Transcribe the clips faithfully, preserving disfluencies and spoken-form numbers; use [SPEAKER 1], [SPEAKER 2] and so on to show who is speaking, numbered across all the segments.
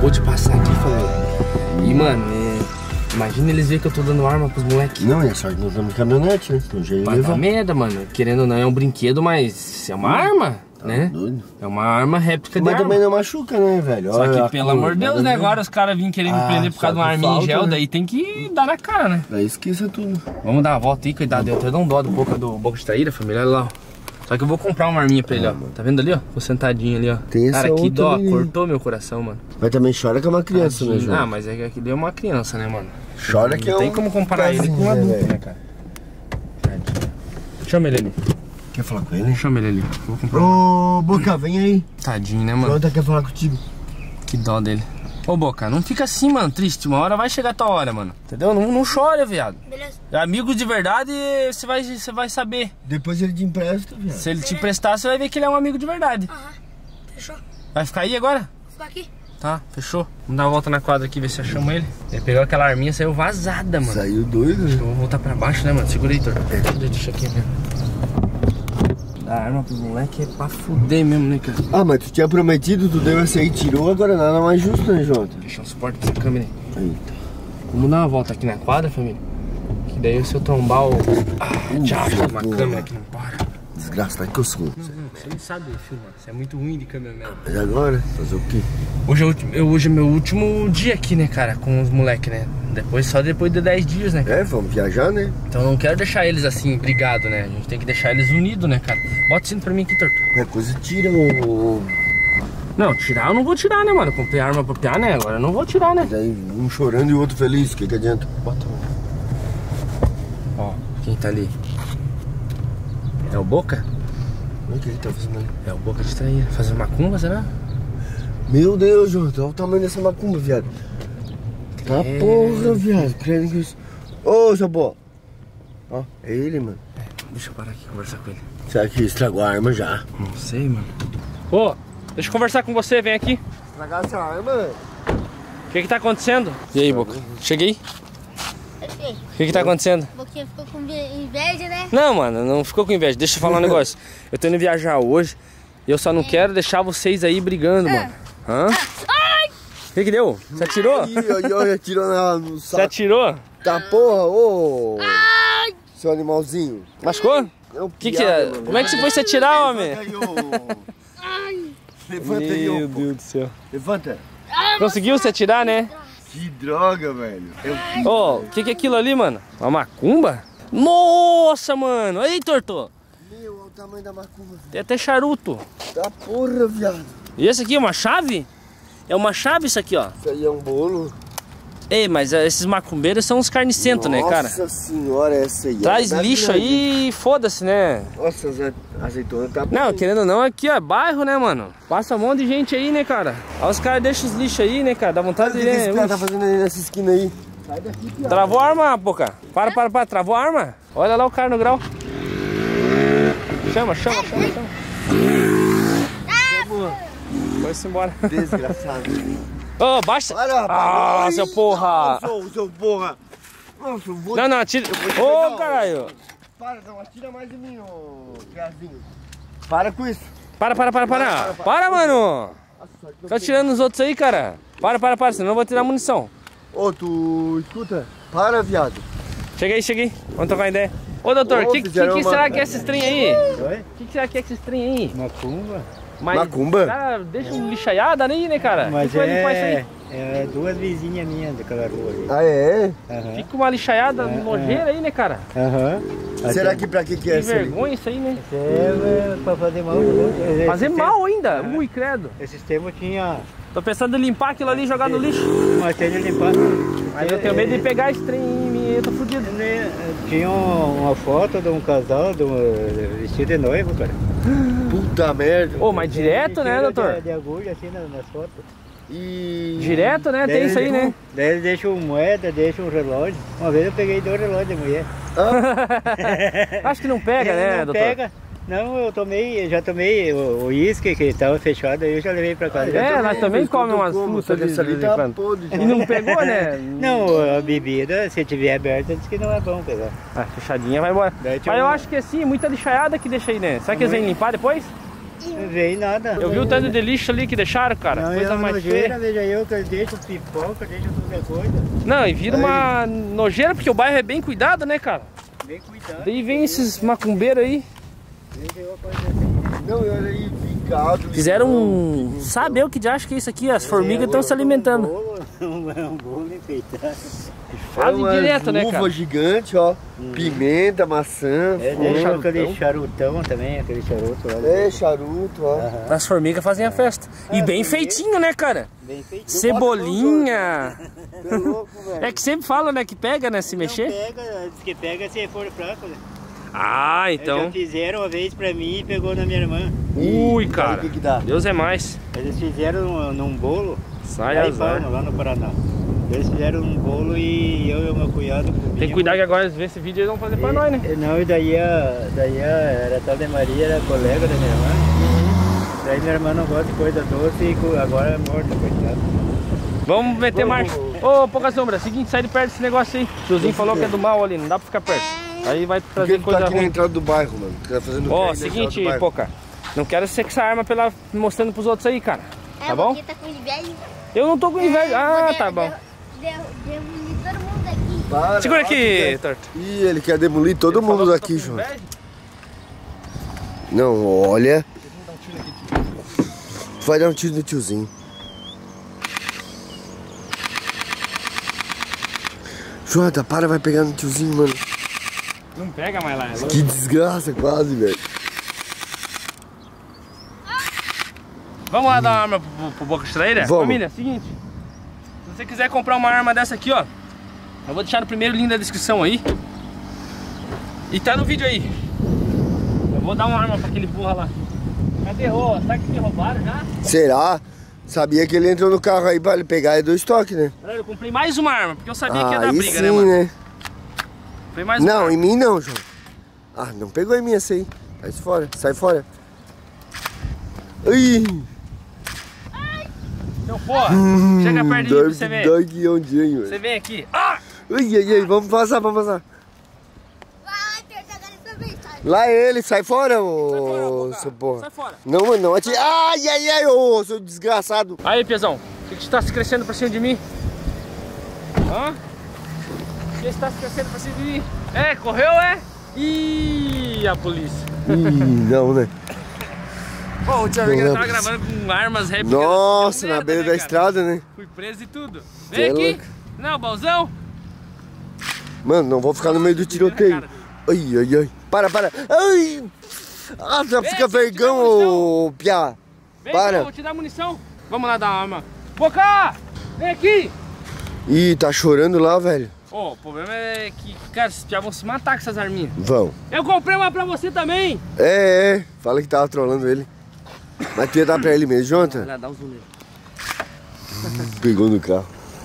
[SPEAKER 1] acabou de passar aqui, família. E, mano, é... imagina eles verem que eu tô dando arma pros moleques.
[SPEAKER 2] Não, é sorte que nós estamos de caminhonete, né? Não já ia
[SPEAKER 1] Vai
[SPEAKER 2] levar.
[SPEAKER 1] dar merda, mano. Querendo ou não, é um brinquedo, mas é uma hum, arma, tá né? Doido. É uma arma réplica de
[SPEAKER 2] mas
[SPEAKER 1] arma.
[SPEAKER 2] também não machuca, né, velho?
[SPEAKER 1] Só
[SPEAKER 2] Olha
[SPEAKER 1] que, pelo amor de Deus, né? Agora os caras vinham querer me ah, prender por causa de uma arminha em gel, né? Daí tem que dar na cara, né?
[SPEAKER 2] Daí esqueça tudo.
[SPEAKER 1] Vamos dar uma volta aí, cuidado. Eu até dou um dó do boca do boca de traíra, família. Olha lá, ó. Só que eu vou comprar uma arminha pra ele, ó. Tá vendo ali, ó? Tô sentadinho ali, ó.
[SPEAKER 2] Tem
[SPEAKER 1] cara, que dó,
[SPEAKER 2] ali.
[SPEAKER 1] Cortou meu coração, mano.
[SPEAKER 2] Mas também chora que é uma criança, Tadinho. né, João?
[SPEAKER 1] Ah, mas é que aquilo é uma criança, né, mano?
[SPEAKER 2] Chora que é um...
[SPEAKER 1] Não tem como comparar ele com um adulto, né, cara? Tadinho. Chama ele ali.
[SPEAKER 2] Quer falar com ele?
[SPEAKER 1] Chama ele ali. Vou comprar.
[SPEAKER 2] Ô, Boca, vem aí.
[SPEAKER 1] Tadinho, né, mano?
[SPEAKER 2] João quer falar contigo.
[SPEAKER 1] Que dó dele. Ô, Boca, não fica assim, mano, triste. Uma hora vai chegar a tua hora, mano. Entendeu? Não, não chora, viado. Beleza. Amigo de verdade, você vai, você vai saber.
[SPEAKER 2] Depois ele te empresta, viado.
[SPEAKER 1] Se ele te emprestar, você vai ver que ele é um amigo de verdade.
[SPEAKER 3] Aham, fechou.
[SPEAKER 1] Vai ficar aí agora?
[SPEAKER 3] Vou ficar aqui.
[SPEAKER 1] Tá, fechou. Vamos dar uma volta na quadra aqui, ver se achamos ele. Ele pegou aquela arminha e saiu vazada, mano.
[SPEAKER 2] Saiu doido, né?
[SPEAKER 1] Eu vou voltar pra baixo, né, mano? Segura aí, Tor. Deixa aqui mesmo. A arma pros moleques é pra fuder mesmo, né, cara?
[SPEAKER 2] Ah, mas tu tinha prometido, tu deu essa aí, tirou, agora nada mais justo, né, Jota?
[SPEAKER 1] Deixa um suporte pra essa câmera aí.
[SPEAKER 2] Eita.
[SPEAKER 1] Vamos dar uma volta aqui na quadra, família? Que daí se eu trombar o... Ah, diabo, uma câmera que não para.
[SPEAKER 2] Desgraça, tá que eu sou.
[SPEAKER 1] Não, não, você não sabe filmar, você é muito ruim de câmera mesmo.
[SPEAKER 2] Mas agora, fazer o quê?
[SPEAKER 1] Hoje é, o, hoje é meu último dia aqui, né, cara, com os moleques, né? Depois, só depois de dez dias, né, cara?
[SPEAKER 2] É, vamos viajar, né?
[SPEAKER 1] Então eu não quero deixar eles assim, brigados, né? A gente tem que deixar eles unidos, né, cara? Bota o cinto pra mim aqui, Torto.
[SPEAKER 2] Qualquer coisa tira o...
[SPEAKER 1] Não, tirar eu não vou tirar, né, mano? Eu comprei arma pra piar, né? Agora eu não vou tirar, né?
[SPEAKER 2] Daí um chorando e o outro feliz, o que que adianta?
[SPEAKER 1] Bota o... Ó, quem tá ali? É o Boca?
[SPEAKER 2] O que ele tá fazendo ali?
[SPEAKER 1] É o Boca de traíra. Fazer macumba, será?
[SPEAKER 2] Meu Deus, Jota, olha o tamanho dessa macumba, viado. Tá
[SPEAKER 1] É...
[SPEAKER 2] porra, viado. Credo que isso... Ô, seu pô. Ó, é ele, mano.
[SPEAKER 1] É, deixa eu parar aqui e conversar com ele.
[SPEAKER 2] Será que estragou a arma já?
[SPEAKER 1] Não sei, mano. Ô, deixa eu conversar com você, vem aqui.
[SPEAKER 2] Estragar essa arma?
[SPEAKER 1] O que que tá acontecendo? E aí, Boca? Cheguei? O que que tá acontecendo?
[SPEAKER 3] Boquinha ficou com inveja, né?
[SPEAKER 1] Não, mano, não ficou com inveja. Deixa eu falar um negócio. Eu tô indo viajar hoje e eu só não quero deixar vocês aí brigando, mano. Hã?
[SPEAKER 3] Ai!
[SPEAKER 1] O que que deu? Você atirou?
[SPEAKER 2] Ih, ó, ó, atirou na, no saco.
[SPEAKER 1] Você atirou?
[SPEAKER 2] Tá porra, ô!
[SPEAKER 3] Ai!
[SPEAKER 2] Seu animalzinho.
[SPEAKER 1] Machucou?
[SPEAKER 2] É um
[SPEAKER 1] Que que é? Como é que você foi se atirar, homem?
[SPEAKER 3] Ai!
[SPEAKER 2] Levanta aí, ô.
[SPEAKER 1] Meu Deus do céu.
[SPEAKER 2] Levanta.
[SPEAKER 1] Conseguiu se atirar, né?
[SPEAKER 2] Que droga, velho. Eu...
[SPEAKER 1] Ô, o que que é aquilo ali, mano? Uma macumba? Nossa, mano. Aí, Torto.
[SPEAKER 2] Meu, olha o tamanho da macumba.
[SPEAKER 1] Tem até charuto.
[SPEAKER 2] Tá porra, viado.
[SPEAKER 1] E esse aqui é uma chave? É uma chave isso aqui, ó.
[SPEAKER 2] Isso aí é um bolo.
[SPEAKER 1] Ei, mas esses macumbeiros são uns carnicentos, né, cara?
[SPEAKER 2] Nossa senhora, essa aí.
[SPEAKER 1] Traz
[SPEAKER 2] é
[SPEAKER 1] lixo
[SPEAKER 2] grande.
[SPEAKER 1] aí e foda-se, né?
[SPEAKER 2] Nossa, as azeitonas tá
[SPEAKER 1] Não,
[SPEAKER 2] bem.
[SPEAKER 1] querendo ou não, aqui ó, é bairro, né, mano? Passa um monte de gente aí, né, cara? Olha os caras deixam os lixos aí, né, cara? Dá vontade
[SPEAKER 2] Sabe o
[SPEAKER 1] de...
[SPEAKER 2] que que esse cara
[SPEAKER 1] Ux.
[SPEAKER 2] tá fazendo aí nessa esquina aí? Sai daqui, piada.
[SPEAKER 1] Travou a arma, Boca. Para, para, para. Travou a arma. Olha lá o cara no grau. Chama, chama, chama, chama. Foi-se embora.
[SPEAKER 2] Desgraçado.
[SPEAKER 1] Ô, oh, baixa.
[SPEAKER 2] Para, rapaz.
[SPEAKER 1] Ah,
[SPEAKER 2] Ai,
[SPEAKER 1] seu porra.
[SPEAKER 2] Não, seu porra. Nossa, eu vou...
[SPEAKER 1] Não, não, atira.
[SPEAKER 2] te
[SPEAKER 1] Ô,
[SPEAKER 2] pegar,
[SPEAKER 1] oh, caralho.
[SPEAKER 2] Para, não, atira mais em mim, ô criazinho. Para com isso.
[SPEAKER 1] Para, para, para, para. Para, mano. Tá tirando os outros aí, cara. Para, para, para, senão eu vou tirar munição.
[SPEAKER 2] Ô, tu escuta? Para, viado.
[SPEAKER 1] Chega aí, chega aí. Vamos trocar uma ideia. Ô, doutor, o
[SPEAKER 2] Ô,
[SPEAKER 1] que, que,
[SPEAKER 2] fizeram
[SPEAKER 1] que
[SPEAKER 2] uma-
[SPEAKER 1] será que é esses trem aí?
[SPEAKER 4] Oi?
[SPEAKER 1] O que, que será que é esses trem aí?
[SPEAKER 4] Macumba?
[SPEAKER 1] Mas,
[SPEAKER 2] Macumba?
[SPEAKER 1] Cara, deixa um lixaiada aí, né, cara?
[SPEAKER 4] Mas
[SPEAKER 1] Quem foi limpar isso
[SPEAKER 4] é,
[SPEAKER 1] aí?
[SPEAKER 4] é duas vizinhas minhas daquela rua ali.
[SPEAKER 2] Ah, é?
[SPEAKER 4] Aham.
[SPEAKER 1] Fica uma lixaiada
[SPEAKER 4] É,
[SPEAKER 1] nojeira aí, né, cara?
[SPEAKER 4] Aham.
[SPEAKER 2] Será que pra que que é
[SPEAKER 1] Que
[SPEAKER 2] essa aí?
[SPEAKER 1] vergonha isso aí, né?
[SPEAKER 4] É, é pra fazer mal. Esse
[SPEAKER 1] Fazer
[SPEAKER 4] tempo-
[SPEAKER 1] mal ainda?
[SPEAKER 4] É.
[SPEAKER 1] Ui, credo.
[SPEAKER 4] Esses tempos tinha...
[SPEAKER 1] Tô pensando em limpar aquilo ali e jogar no lixo.
[SPEAKER 4] Mas tem de limpar.
[SPEAKER 1] Mas eu tenho medo de pegar esse trem em mim e eu tô fudido.
[SPEAKER 4] Tinha uma foto de um casal de um vestido de noivo, cara.
[SPEAKER 2] Puta merda.
[SPEAKER 1] Ô, mas direto, né,
[SPEAKER 4] Tira
[SPEAKER 1] doutor?
[SPEAKER 4] De, de agulha assim nas, nas fotos.
[SPEAKER 2] E...
[SPEAKER 1] Direto, né?
[SPEAKER 4] Daí
[SPEAKER 1] Tem isso aí,
[SPEAKER 4] eles-
[SPEAKER 1] né?
[SPEAKER 4] Daí eles deixam moeda, deixam um relógio. Uma vez eu peguei dois relógios de mulher.
[SPEAKER 1] Acho que não pega, né,
[SPEAKER 4] não
[SPEAKER 1] doutor?
[SPEAKER 4] pega. Não, eu tomei, já tomei o uísque que estava fechado, aí eu já levei pra casa.
[SPEAKER 1] É,
[SPEAKER 4] Já
[SPEAKER 1] nós também comemos umas
[SPEAKER 2] Como,
[SPEAKER 1] frutas
[SPEAKER 2] essa
[SPEAKER 1] de
[SPEAKER 2] ali
[SPEAKER 1] vez em
[SPEAKER 2] tá
[SPEAKER 1] quando.
[SPEAKER 2] podre.
[SPEAKER 1] E não pegou, né?
[SPEAKER 4] Não, a bebida, se tiver aberta, diz que não é bom pegar.
[SPEAKER 1] Ah, fechadinha vai embora.
[SPEAKER 4] Daí
[SPEAKER 1] Mas
[SPEAKER 4] tinha
[SPEAKER 1] eu
[SPEAKER 4] uma-
[SPEAKER 1] acho que assim, muita lixaiada que deixa aí, né? Será que eles vêm limpar depois?
[SPEAKER 4] Não veio nada.
[SPEAKER 1] Eu vi o tanto de lixo ali que deixaram, cara.
[SPEAKER 4] Não,
[SPEAKER 1] Coisa
[SPEAKER 4] é uma
[SPEAKER 1] mais
[SPEAKER 4] nojeira,
[SPEAKER 1] feia.
[SPEAKER 4] veja eu, que eu deixo pipoca, deixo qualquer coisa.
[SPEAKER 1] Não, e vira uma nojeira, porque o bairro é bem cuidado, né, cara?
[SPEAKER 4] Bem cuidado.
[SPEAKER 1] Daí vem esses macumbeiros aí.
[SPEAKER 4] Veja eu a coisa assim.
[SPEAKER 2] Não, olha aí, picado.
[SPEAKER 1] Fizeram um... Sabe eu que já acho que é isso aqui, as formigas estão se alimentando.
[SPEAKER 4] Um bolo, um bolo enfeitado.
[SPEAKER 1] Fazem direto, né, cara?
[SPEAKER 2] Uva gigante, ó.
[SPEAKER 4] Hum.
[SPEAKER 2] Pimenta, maçã.
[SPEAKER 4] É,
[SPEAKER 2] flor.
[SPEAKER 4] deixa aquele charutão também, aquele charuto. Olha.
[SPEAKER 2] É, charuto, ó.
[SPEAKER 4] Aham.
[SPEAKER 1] As formigas fazem a festa. E bem feitinho, né, cara?
[SPEAKER 4] Bem feito.
[SPEAKER 1] Cebolinha.
[SPEAKER 2] Tá louco, velho.
[SPEAKER 1] É que sempre fala, né, que pega, né, se
[SPEAKER 4] Não
[SPEAKER 1] mexer.
[SPEAKER 4] pega, diz que pega se for fraco, né?
[SPEAKER 1] Ah,
[SPEAKER 4] Já
[SPEAKER 1] então.
[SPEAKER 4] fizeram uma vez pra mim e pegou na minha irmã.
[SPEAKER 1] Ui,
[SPEAKER 2] Aí,
[SPEAKER 1] cara.
[SPEAKER 2] o que que dá?
[SPEAKER 1] Deus é mais.
[SPEAKER 4] Eles fizeram num, num bolo,
[SPEAKER 1] Sai
[SPEAKER 4] lá em
[SPEAKER 1] azar.
[SPEAKER 4] Palma, lá no Paraná. Eles fizeram um bolo e eu e o meu cunhado comíamos.
[SPEAKER 1] Tem que cuidar que agora eles vê esse vídeo eles vão fazer pra
[SPEAKER 4] E-
[SPEAKER 1] nós, né?
[SPEAKER 4] e Não, e daí a, daí a, era a tal de Maria, era colega da minha irmã. Daí minha irmã não gosta de coisa doce e co- agora é morta, coitada.
[SPEAKER 1] Vamos meter marcha. Ô, pouca sombra, seguinte, sai de perto desse negócio aí. O tiozinho falou que é do mal ali, não dá pra ficar perto. Aí vai
[SPEAKER 2] Por
[SPEAKER 1] trazer
[SPEAKER 2] que tu
[SPEAKER 1] coisa
[SPEAKER 2] tá aqui na
[SPEAKER 1] ruim.
[SPEAKER 2] entrada do bairro, mano? Tu tá fazendo o quê
[SPEAKER 1] Ó,
[SPEAKER 2] aí na entrada
[SPEAKER 1] seguinte,
[SPEAKER 2] do bairro?
[SPEAKER 1] Poca. Não quero ser com essa arma pela... mostrando pros outros aí, cara. Tá bom?
[SPEAKER 3] Tá com inveja.
[SPEAKER 1] Eu não tô com inveja. Ah, tá bom.
[SPEAKER 3] Demolir todo mundo aqui.
[SPEAKER 2] Para,
[SPEAKER 1] Segura
[SPEAKER 2] ó, tu
[SPEAKER 1] aqui,
[SPEAKER 2] quer-
[SPEAKER 1] Torto.
[SPEAKER 2] Ih, ele quer demolir todo
[SPEAKER 1] Ele
[SPEAKER 2] mundo
[SPEAKER 1] falou que
[SPEAKER 2] daqui,
[SPEAKER 1] eu tô com
[SPEAKER 2] João.
[SPEAKER 1] inveja.
[SPEAKER 2] Não, olha. Tu vai dar um tiro no tiozinho. Jota, para, vai pegar no tiozinho, mano.
[SPEAKER 1] Não pega mais lá, é louco.
[SPEAKER 2] Que desgraça, quase, velho.
[SPEAKER 1] Vamos lá dar uma arma pro, pro Boca Estreira?
[SPEAKER 2] Vamos.
[SPEAKER 1] Família, seguinte. Se você quiser comprar uma arma dessa aqui, ó. Eu vou deixar no primeiro link da descrição aí. E tá no vídeo aí. Eu vou dar uma arma pra aquele burra lá. Cadê? Ô, será que me roubaram já?
[SPEAKER 2] Será? Sabia que ele entrou no carro aí pra ele pegar e do estoque, né?
[SPEAKER 1] Eu comprei mais uma arma, porque eu sabia que ia dar
[SPEAKER 2] Aí
[SPEAKER 1] briga,
[SPEAKER 2] sim,
[SPEAKER 1] né, mano?
[SPEAKER 2] né?
[SPEAKER 1] Comprei mais uma
[SPEAKER 2] Não,
[SPEAKER 1] arma.
[SPEAKER 2] em mim não, João. Ah, não pegou em mim essa aí. Sai fora, sai fora. Ai,
[SPEAKER 1] Então, porra, chega perto de mim pra você ver.
[SPEAKER 2] dói que ondinho,
[SPEAKER 1] Você
[SPEAKER 2] velho.
[SPEAKER 1] vem aqui. Ah!
[SPEAKER 2] Ai, ai, ai, vamos passar, vamos passar.
[SPEAKER 3] Vai, terça agora essa vez, sai.
[SPEAKER 2] Lá ele, sai fora,
[SPEAKER 1] Sai fora,
[SPEAKER 2] ô,
[SPEAKER 1] Boca.
[SPEAKER 2] seu porra.
[SPEAKER 1] Sai fora.
[SPEAKER 2] Não, mano, não atire. Ai, ai, ai, ô, seu desgraçado.
[SPEAKER 1] Aí, Pezão, o que que você tá se crescendo pra cima de mim? Hã? O que você tá se crescendo pra cima de mim? É, correu, é? Ih, a polícia.
[SPEAKER 2] Ih, não, né?
[SPEAKER 1] Pô, a última vez que
[SPEAKER 2] Não
[SPEAKER 1] eu
[SPEAKER 2] é
[SPEAKER 1] tava
[SPEAKER 2] possível.
[SPEAKER 1] gravando com armas réplicas.
[SPEAKER 2] Nossa,
[SPEAKER 1] deu
[SPEAKER 2] na
[SPEAKER 1] merda,
[SPEAKER 2] beira
[SPEAKER 1] né,
[SPEAKER 2] da
[SPEAKER 1] cara?
[SPEAKER 2] estrada, né?
[SPEAKER 1] Fui preso e tudo.
[SPEAKER 2] Cê
[SPEAKER 1] Vem
[SPEAKER 2] é
[SPEAKER 1] aqui.
[SPEAKER 2] louco.
[SPEAKER 1] Não, balzão.
[SPEAKER 2] Mano, não vou ficar no meio do tiroteio. Ai, ai, ai. Para, para. Ai! Ah, já
[SPEAKER 1] Vem
[SPEAKER 2] fica
[SPEAKER 1] aqui, te dá
[SPEAKER 2] vergão,
[SPEAKER 1] munição.
[SPEAKER 2] ô, piá.
[SPEAKER 1] Vem
[SPEAKER 2] Para.
[SPEAKER 1] aqui, eu vou te dar munição. Vamos lá dar uma arma. Boca! Vem aqui.
[SPEAKER 2] Ih, tá chorando lá, velho.
[SPEAKER 1] Ô, o problema é que, cara, esses piá vão se matar com essas arminhas.
[SPEAKER 2] Vão.
[SPEAKER 1] Eu comprei uma pra você também.
[SPEAKER 2] É, é. Fala que tava trolando ele. Mas tu ia dar pra ele mesmo, Jonathan?
[SPEAKER 1] Vai lá, dá um zoom nele.
[SPEAKER 2] Pegou no carro.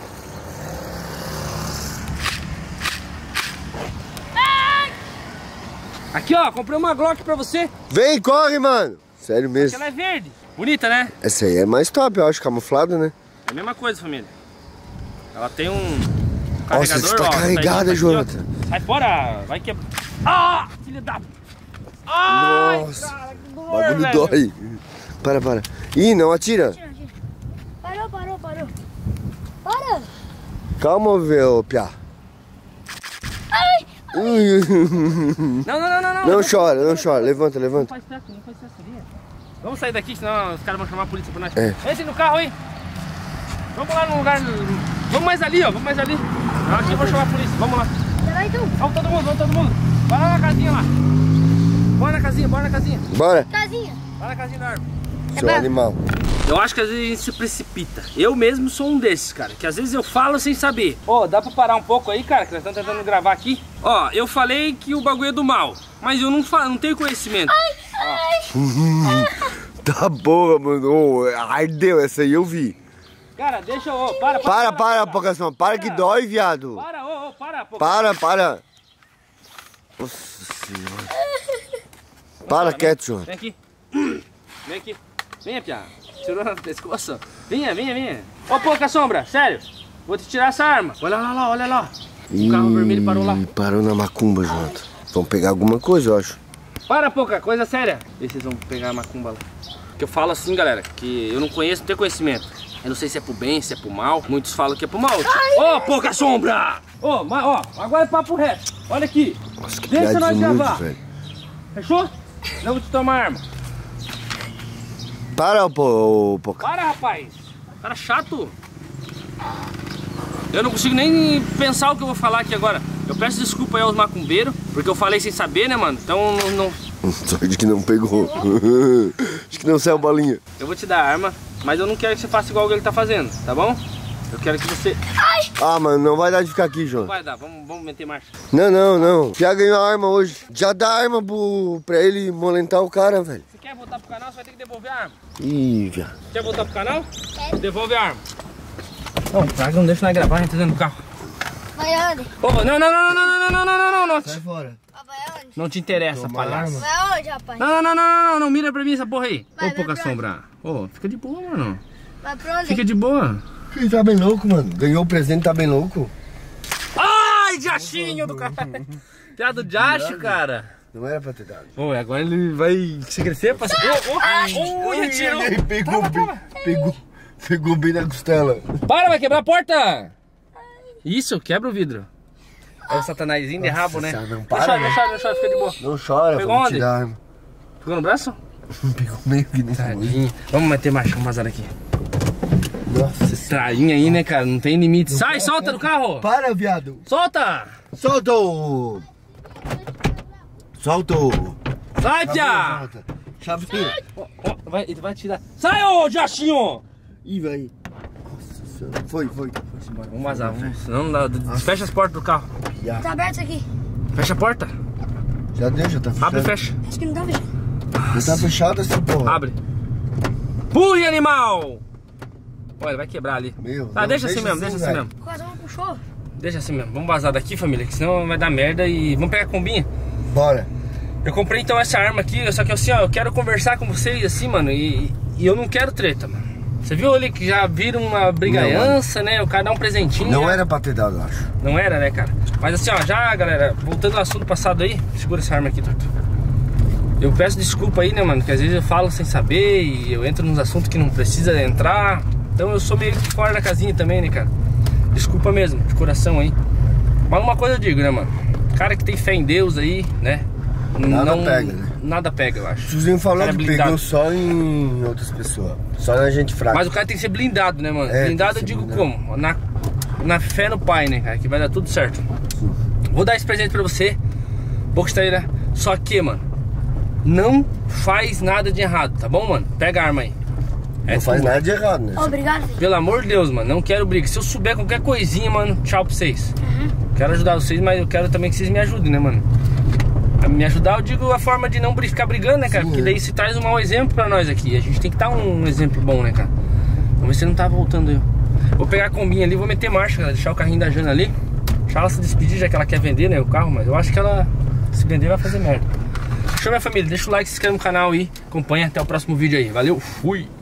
[SPEAKER 1] Aqui, ó, comprei uma Glock pra você.
[SPEAKER 2] Vem, corre, mano. Sério mesmo.
[SPEAKER 1] Ela é verde. Bonita, né?
[SPEAKER 2] Essa aí é mais top, eu acho, camuflado, né?
[SPEAKER 1] É a mesma coisa, família. Ela tem um
[SPEAKER 2] Nossa,
[SPEAKER 1] carregador,
[SPEAKER 2] você tá
[SPEAKER 1] ó,
[SPEAKER 2] carregada,
[SPEAKER 1] aqui, ó.
[SPEAKER 2] Jonathan.
[SPEAKER 1] Sai fora, vai quebrar. Ah, filha da... Ai,
[SPEAKER 2] Nossa,
[SPEAKER 1] cara, que dor,
[SPEAKER 2] O bagulho
[SPEAKER 1] velho.
[SPEAKER 2] dói. Para, para. Ih, não atira.
[SPEAKER 3] Parou, parou, parou. Para.
[SPEAKER 2] Calma, velho, piá.
[SPEAKER 3] Ai.
[SPEAKER 2] Ui.
[SPEAKER 1] Não, não, não, não.
[SPEAKER 2] Não chora, não chora. Levanta,
[SPEAKER 1] Não
[SPEAKER 2] levanta.
[SPEAKER 1] faz festa, não faz festa ali. Vamos sair daqui, senão os caras vão chamar a polícia por nós.
[SPEAKER 2] É.
[SPEAKER 1] Entre no carro aí. Vamos lá no lugar... Vamos mais ali, ó. Vamos mais ali. Não, aqui eu vou chamar a polícia. Vamos lá.
[SPEAKER 3] Já vai tu.
[SPEAKER 1] Vamos todo mundo, vamos todo mundo. Vai lá na casinha lá. Bora na casinha, bora na casinha.
[SPEAKER 2] Bora,
[SPEAKER 3] Casinha.
[SPEAKER 1] Vai na casinha da árvore.
[SPEAKER 2] seu animal.
[SPEAKER 1] Eu acho que às vezes a gente se precipita. Eu mesmo sou um desses, cara. Que às vezes eu falo sem saber. Ó, dá pra parar um pouco aí, cara? Que nós estamos tentando gravar aqui. Ó, eu falei que o bagulho é do mal. Mas eu não, falo, não tenho conhecimento.
[SPEAKER 2] Tá boa, mano. Ô, ardeu, essa aí eu vi.
[SPEAKER 1] Cara, deixa eu... ó, para,
[SPEAKER 2] Para, para, Pocação. Para que dói, viado.
[SPEAKER 1] Para, ô, ô, para, pô.
[SPEAKER 2] Para, para. Nossa senhora. Para, quieto, João.
[SPEAKER 1] Vem aqui. Vem aqui. Venha, piá. Tirou no pescoço. Venha, venha, venha. Ô, pouca sombra, sério. Vou te tirar essa arma. Olha lá, lá, olha lá. O carro vermelho parou lá.
[SPEAKER 2] Ih, parou na macumba, Jonathan. Vamos pegar alguma coisa, eu acho.
[SPEAKER 1] Para, Poca, coisa séria. Vê se vocês vão pegar a macumba lá. Que eu falo assim, galera, que eu não conheço, não tenho conhecimento. Eu não sei se é pro bem, se é pro mal. Muitos falam que é pro mal. Ô, oh, Poca Sombra! Ô, oh, ó, agora é papo reto. Olha aqui.
[SPEAKER 2] Nossa, que
[SPEAKER 1] deixa nós gravar.
[SPEAKER 2] velho.
[SPEAKER 1] Fechou? Eu vou te tomar a arma.
[SPEAKER 2] Para, pô, Poca.
[SPEAKER 1] Para, rapaz. Cara chato. Eu não consigo nem pensar o que eu vou falar aqui agora. Eu peço desculpa aí aos macumbeiros, porque eu falei sem saber, né, mano? Então não... não...
[SPEAKER 2] Sorte que não pegou. Acho que não saiu bolinha.
[SPEAKER 1] Eu vou te dar a arma, mas eu não quero que você faça igual que ele tá fazendo, tá bom? Eu quero que você...
[SPEAKER 2] Ah, mano, não vai dar de ficar aqui, João.
[SPEAKER 1] Não vai dar, vamos, vamos meter marcha.
[SPEAKER 2] Não, não, não. Já ganhou a arma hoje. Já dá a arma pro, pra ele molentar o cara, velho.
[SPEAKER 1] Você quer voltar pro canal, você vai ter que devolver a arma.
[SPEAKER 2] Ih, viado.
[SPEAKER 1] Quer voltar pro canal? Quero. Devolve a arma. Não, praga, não deixa nós gravar, a gente tá dentro do carro.
[SPEAKER 3] Vai onde?
[SPEAKER 1] Ô, não, não, não, não, não, não, não, não, não, não.
[SPEAKER 2] Sai fora.
[SPEAKER 3] Vai onde?
[SPEAKER 1] Não te interessa,
[SPEAKER 2] Toma
[SPEAKER 1] palhaço.
[SPEAKER 2] arma.
[SPEAKER 3] Vai onde, rapaz?
[SPEAKER 1] Não, não, não, não, não, não, mira pra mim essa porra aí.
[SPEAKER 3] Vai,
[SPEAKER 1] Ô, Poca
[SPEAKER 3] vai pra
[SPEAKER 1] Sombra. Ô, fica de boa, mano.
[SPEAKER 3] Vai pra onde?
[SPEAKER 1] Fica de boa.
[SPEAKER 2] Ele tá bem louco, mano. Ganhou o presente, tá bem louco.
[SPEAKER 1] Ai, Jachinho do cara. Piada do Jacho, cara.
[SPEAKER 2] Não era pra ter dado.
[SPEAKER 1] Ô, agora ele vai se crescer pra... Ô, ô, ô, retirou.
[SPEAKER 2] Ele pegou bem, pegou, pegou bem na costela.
[SPEAKER 1] Para, vai quebrar a porta. Isso, quebra o vidro. Olha o satanazinho de rabo, né?
[SPEAKER 2] Não
[SPEAKER 1] Não
[SPEAKER 2] para,
[SPEAKER 1] chora,
[SPEAKER 2] né?
[SPEAKER 1] não chora, não chora, fica de boa.
[SPEAKER 2] Não chora,
[SPEAKER 1] Pegou
[SPEAKER 2] vamos
[SPEAKER 1] onde?
[SPEAKER 2] tirar a arma.
[SPEAKER 1] Pegou no braço?
[SPEAKER 2] Pegou meio que nesse olho.
[SPEAKER 1] Tadinho. Vamos meter marcha, vamos vazar aqui.
[SPEAKER 2] Nossa.
[SPEAKER 1] Esse trainho aí, né, cara? Não tem limite. Sai, solta do carro.
[SPEAKER 2] Para, viado.
[SPEAKER 1] Solta.
[SPEAKER 2] Solta o... Solta o...
[SPEAKER 1] Sai, Pia.
[SPEAKER 2] Solta. Chavinha.
[SPEAKER 1] Ó, ó, vai, ele vai tirar. Sai, ô, Jachinho.
[SPEAKER 2] Ih, vai. Nossa senhora. Foi, foi.
[SPEAKER 1] Vamos vazar, vamos. Senão não dá. Fecha as portas do carro.
[SPEAKER 3] Tá aberto isso aqui.
[SPEAKER 1] Fecha a porta.
[SPEAKER 2] Já deu, já tá fechado.
[SPEAKER 1] Abre e fecha.
[SPEAKER 3] Acho que não tá fechado.
[SPEAKER 2] Já tá fechado essa porra.
[SPEAKER 1] Abre. Pule, animal. Olha, vai quebrar ali.
[SPEAKER 2] Meu,
[SPEAKER 1] Tá,
[SPEAKER 2] não,
[SPEAKER 1] deixa assim
[SPEAKER 2] deixa
[SPEAKER 1] mesmo,
[SPEAKER 2] assim,
[SPEAKER 1] deixa assim
[SPEAKER 2] velho.
[SPEAKER 1] mesmo.
[SPEAKER 3] Quase vamos pro show.
[SPEAKER 1] Deixa assim mesmo. Vamos vazar daqui, família, que senão vai dar merda e... Vamos pegar a combinha?
[SPEAKER 2] Bora.
[SPEAKER 1] Eu comprei então essa arma aqui, só que assim, ó, eu quero conversar com vocês assim, mano, e, e eu não quero treta, mano. Você viu ali que já viram uma brigaiança, né? O cara dá um presentinho.
[SPEAKER 2] Não
[SPEAKER 1] já...
[SPEAKER 2] era pra ter dado, eu acho.
[SPEAKER 1] Não era, né, cara? Mas assim, ó, já, galera, voltando ao assunto passado aí, segura essa arma aqui, Torto. Eu peço desculpa aí, né, mano, que às vezes eu falo sem saber e eu entro nos assuntos que não precisa entrar. Então eu sou meio que fora da casinha também, né, cara? Desculpa mesmo, de coração aí. Mas uma coisa eu digo, né, mano? Cara que tem fé em Deus aí, né?
[SPEAKER 2] Nada
[SPEAKER 1] não,
[SPEAKER 2] pega, né?
[SPEAKER 1] Nada pega, eu acho.
[SPEAKER 2] O Suzinho falou
[SPEAKER 1] Cara
[SPEAKER 2] que
[SPEAKER 1] blindado.
[SPEAKER 2] pegou só em outras pessoas. Só na gente fraca.
[SPEAKER 1] Mas o cara tem que ser blindado, né, mano?
[SPEAKER 2] É,
[SPEAKER 1] blindado eu
[SPEAKER 2] tem que ser
[SPEAKER 1] digo
[SPEAKER 2] blindado.
[SPEAKER 1] como? Na, na fé no pai, né, cara? Que vai dar tudo certo. Vou dar esse presente pra você, Boxtaíra. Só que, mano, não faz nada de errado, tá bom, mano? Pega a arma aí. É
[SPEAKER 2] Não faz
[SPEAKER 1] tua.
[SPEAKER 2] nada de errado, né?
[SPEAKER 3] Obrigado, filho.
[SPEAKER 1] Pelo amor de Deus, mano, não quero briga. Se eu souber qualquer coisinha, mano, tchau pra vocês. Quero ajudar vocês, mas eu quero também que vocês me ajudem, né, mano? A me ajudar, eu digo a forma de não bri- ficar brigando, né, cara?
[SPEAKER 2] Sim,
[SPEAKER 1] Porque
[SPEAKER 2] é.
[SPEAKER 1] daí se traz um mau exemplo pra nós aqui. A gente tem que dar um exemplo bom, né, cara? Vamos ver se não tá voltando eu. Vou pegar a combinha ali, vou meter marcha, cara. Deixar o carrinho da Jana ali. Deixar ela se despedir, já que ela quer vender, né, o carro. Mas eu acho que ela, se vender, vai fazer merda. Show, minha família. Deixa o like, se inscreve no canal aí. Acompanha. Até o próximo vídeo aí. Valeu, fui!